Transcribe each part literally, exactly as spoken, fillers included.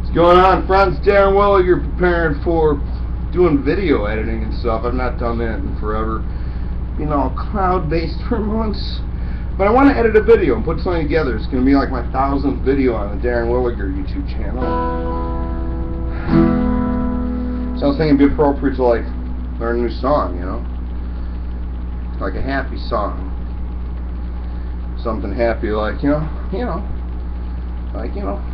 What's going on, friends? Darren Willow, you're preparing for doing video editing and stuff. I've not done that in forever. You know, cloud-based for months. But I want to edit a video and put something together. It's going to be like my thousandth video on the Darren Williger YouTube channel. So I was thinking it'd be appropriate to like learn a new song, you know? Like a happy song. Something happy like, you know, you know, like, you know.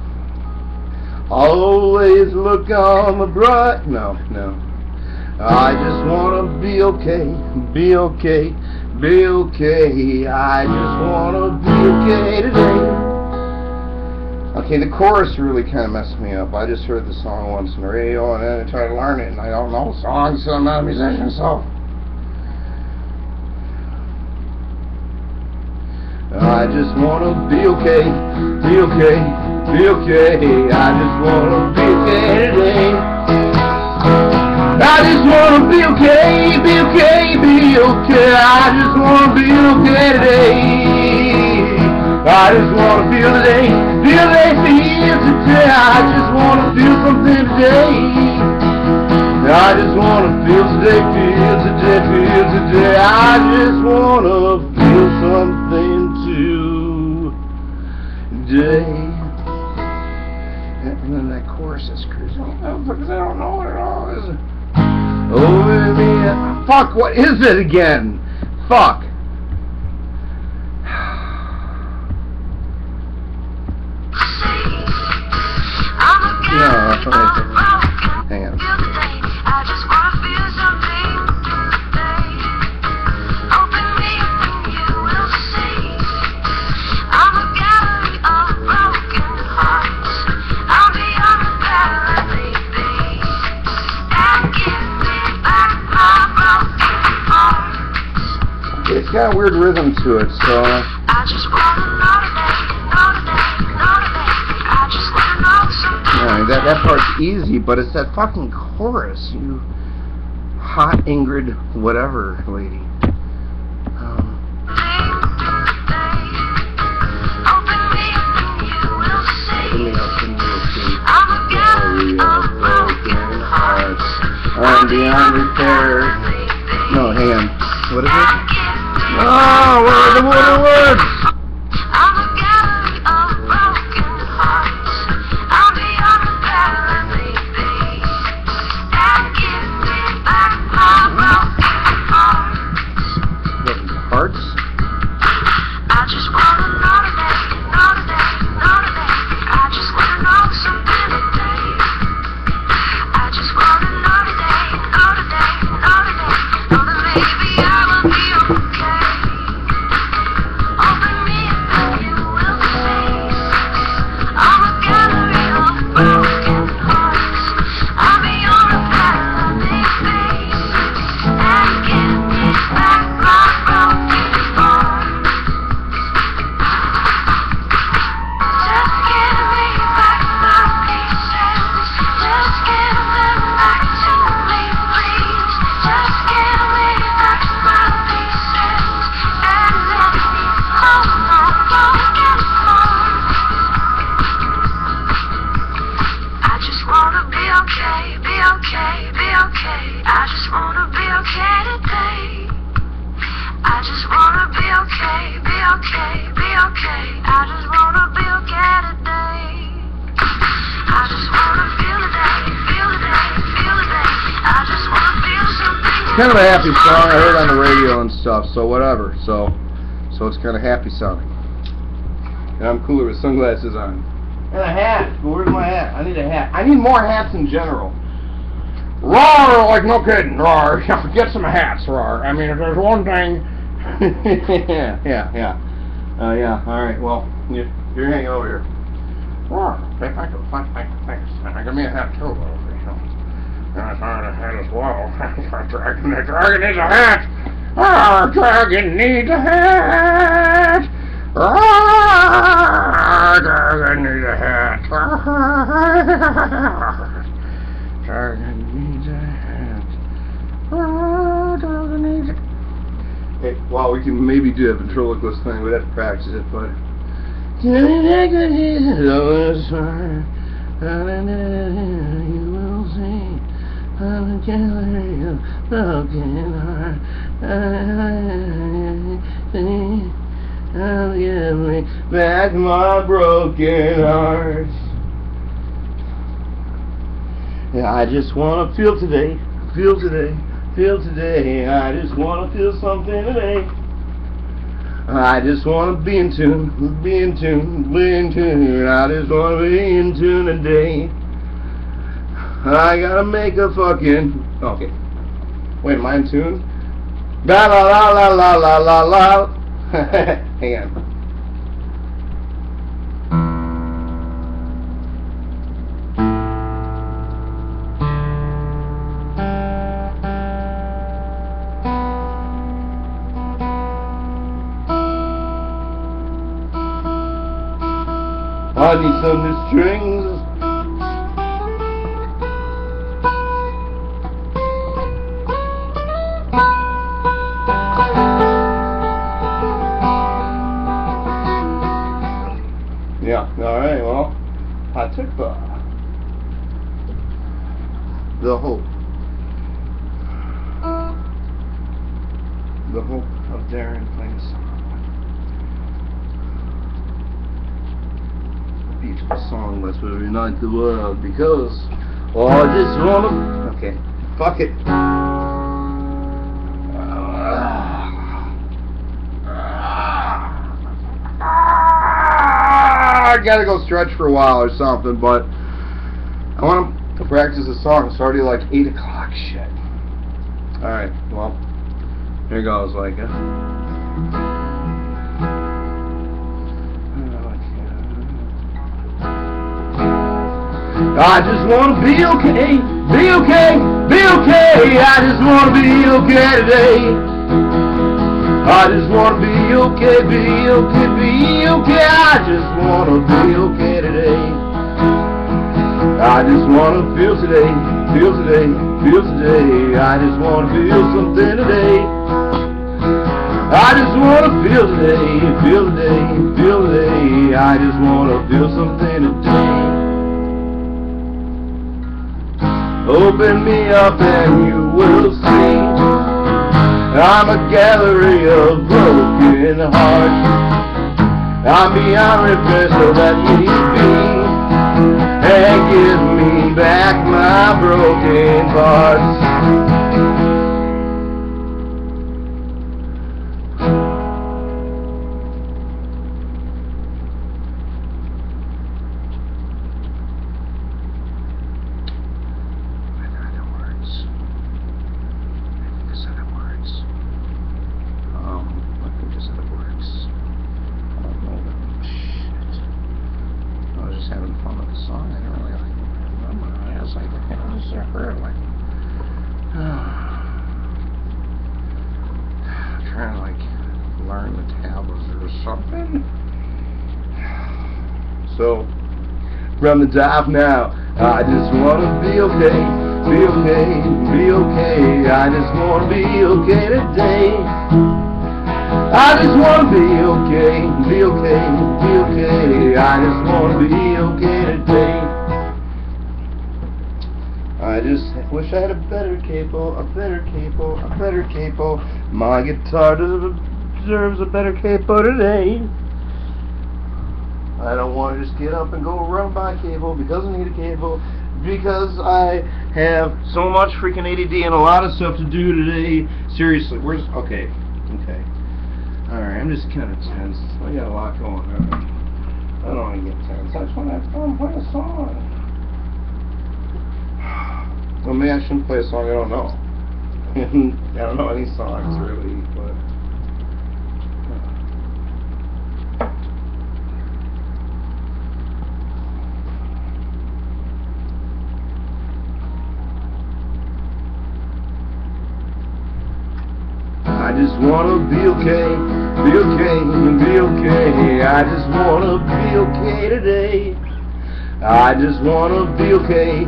Always look on the bright. No, no. I just want to be okay, be okay, be okay. I just want to be okay today. Okay, the chorus really kind of messed me up. I just heard the song once on the radio and then I tried to learn it and I don't know songs, so I'm not a musician, so. I just want to be okay, be okay, be okay. I just want to be okay today. I just want to be okay, be okay, be okay. I just want to be okay today. I just want to feel today, feel today, feel today. I just want to feel something today. I just want to feel today, feel today, feel today. I just want to feel something today. And then that chorus is crazy. Because I don't know what it all is. Oh, baby. Fuck, what is it again? Fuck. No, that's what I did. Hang on. It's got a weird rhythm to it, so. I just wanna know today, know today, know today. I just wanna know something. Yeah, that that part's easy, but it's that fucking chorus, you hot Ingrid whatever lady. Um. Open me up and you will see. I'm a gallery of broken hearts. I'm beyond repair. No, hang on. What is it? Oh, what are the words? I'm a gallery of broken hearts. I'll be on the parallel beat and give me back my broken hearts. Hearts? I just wanna know today, know today, know today. I just wanna know something today. I just wanna know today, know today, know today. Know that maybe I will be okay. Kind of a happy song I heard on the radio and stuff, so whatever. So, so it's kind of happy sounding. And I'm cooler with sunglasses on. And a hat. But where's my hat? I need a hat. I need more hats in general. Roar, like no kidding. Roar. Get some hats, roar. I mean, if there's one thing. yeah, yeah, yeah. Uh, yeah. All right. Well, you, you're hanging over here. Roar. Thanks, thanks, thanks. Give me a hat too. I found a hat as well. Dragon, the dragon needs a hat! Ah, dragon needs a hat! Ah, dragon needs a hat! Dragon needs a hat. Ah, dragon needs a hat. Hey, well, we can maybe do a ventriloquist thing. We'd have to practice it, but. You will see I'm a gallery of broken hearts. I'll give me back my broken hearts. Yeah, I just want to feel today, feel today, feel today. I just want to feel something today. I just want to be in tune, be in tune, be in tune. I just want to be in tune today. I gotta make a fucking... Okay. Wait, am I in tune? La la la la la la la la. Hang on. I need some new strings. Yeah, alright, well, I took the, the hope, the hope of Darren playing a song. A beautiful song that's will unite the world because, oh, I just wanna, okay, fuck it. I gotta go stretch for a while or something, but I want to practice the song. It's already like eight o'clock. Shit. Alright, well, here goes, like it. I just want to be okay, be okay, be okay. I just want to be okay today. I just want to be okay, be okay, be okay. I just want to be okay today. I just want to feel today, feel today, feel today. I just want to feel something today. I just want to feel today, feel today, feel today. I just want to feel something today. Open me up and you will see I'm a gallery of broken hearts. I'm beyond repair, so let me be and give me back my broken parts. Having fun with the song. I don't really like remember. I was like, okay, I was there like trying to like learn the tablets or something. So from the top now, I just want to be okay, be okay, be okay. I just want to be okay today. I just want to be okay, be okay, be okay. I just want to be okay today. I just wish I had a better capo, a better capo, a better capo. My guitar deserves a better capo today. I don't want to just get up and go run by a cable because I need a cable. Because I have so much freaking A D D and a lot of stuff to do today. Seriously, where's, okay, okay. Alright, I'm just kind of tense. I got a lot going on. I don't want to get tense. I just want to have fun playing a song. Well, maybe I shouldn't play a song I don't know. I don't know any songs really, but... I just want to be okay, be okay, be okay. I just want to be okay today. I just want to be okay.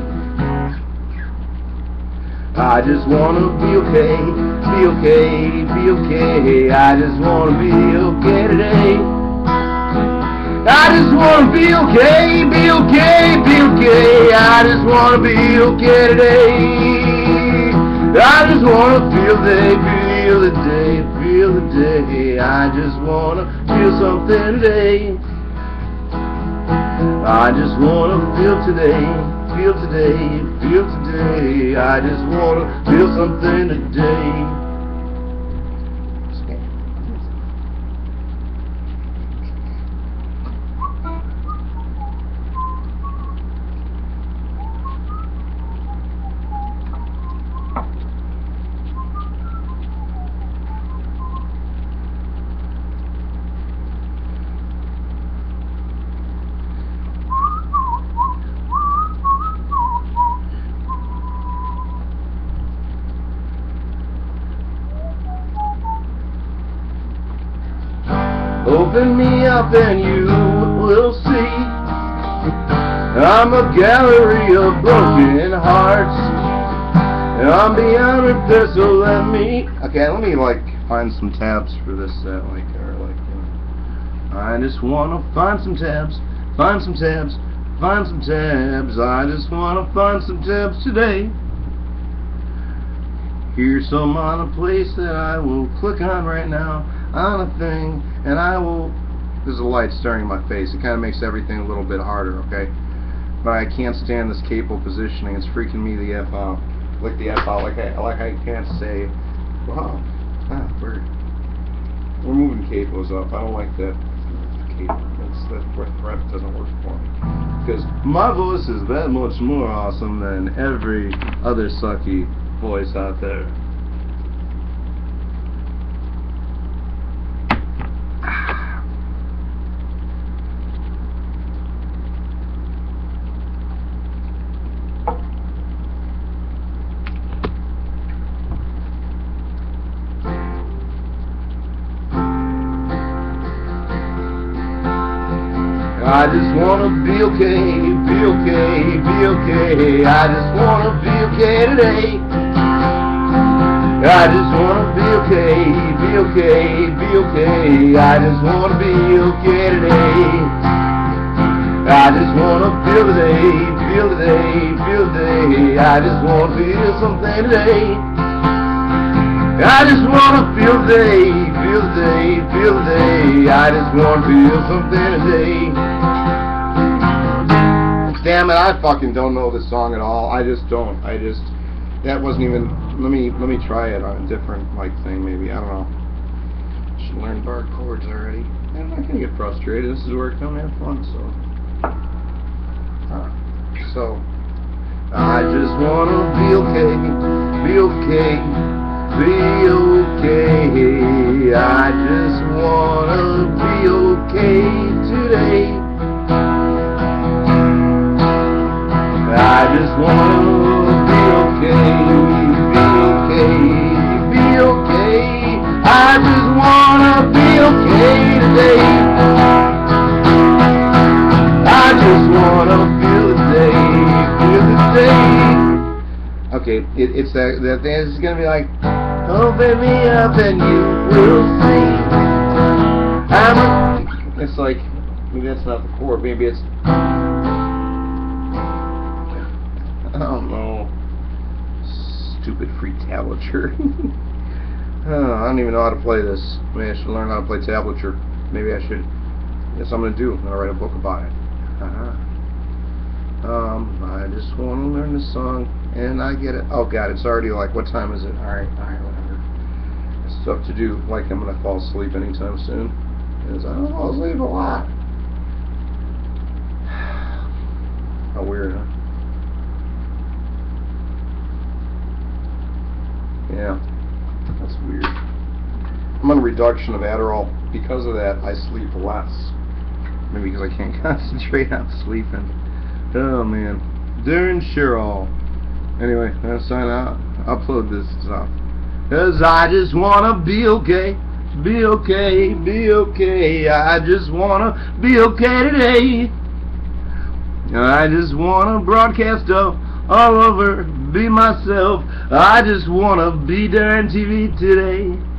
I just want to be okay, be okay, be okay. I just want to be okay today. I just want to be okay, be okay, be okay. wanna be okay today. I just wanna feel the day, feel the day, feel the day. I just wanna feel something today. I just wanna feel today, feel today, feel today. I just wanna feel something today. Open me up and you will see I'm a gallery of broken hearts. I'm beyond repair, so let me... Okay, let me like find some tabs for this set, like, or like, uh, I just wanna find some tabs, find some tabs, find some tabs. I just wanna find some tabs today. Here's some on a place that I will click on right now, on a thing, and I will... There's a light staring in my face. It kind of makes everything a little bit harder, okay? But I can't stand this capo positioning. It's freaking me the F out. Like the F out, like I, like I can't say, wow, ah, we're, we're moving capos up. I don't like that capo. That's, that breath doesn't work for me. Because my voice is that much more awesome than every other sucky voice out there. I just wanna be okay, be okay, be okay. I just wanna be okay today. I just wanna be okay, be okay, be okay. I just wanna be okay today. I just wanna feel the day, feel the day, feel the day. I just wanna feel something today. I just wanna feel the day, feel the day, feel the day. I just wanna feel something today. Damn it, I fucking don't know this song at all. I just don't. I just, that wasn't even, let me, let me try it on a different, like, thing maybe. I don't know. Should learn bar chords already. I'm not gonna get frustrated. This is where I come and have fun, so. Uh, so, I just wanna be okay, be okay, be okay. I just wanna be okay today. I just wanna be okay, be okay, be okay. I just wanna be okay today. I just wanna feel the day, feel the day. Okay, it, it's that, that dance is gonna be like, open me up and you will see. I'm a, it's like, maybe that's not the chord, maybe it's, I don't know. Stupid free tablature. oh, I don't even know how to play this. Maybe I should learn how to play tablature. Maybe I should. That's what I'm gonna do. I'm gonna write a book about it. Uh-huh. Um, I just want to learn this song, and I get it. Oh God, it's already like, what time is it? All right, all right, whatever. There's stuff to do. Like I'm gonna fall asleep anytime soon. Because I don't fall asleep a lot. How weird, huh? Yeah, that's weird. I'm on a reduction of Adderall. Because of that, I sleep less. Maybe because I can't concentrate on sleeping. Oh man. Darn sure all. Anyway, I'm gonna sign out. Upload this stuff. Cause I just wanna be okay. Be okay, be okay. I just wanna be okay today. I just wanna broadcast up all over, be myself. I just wanna be there on T V today.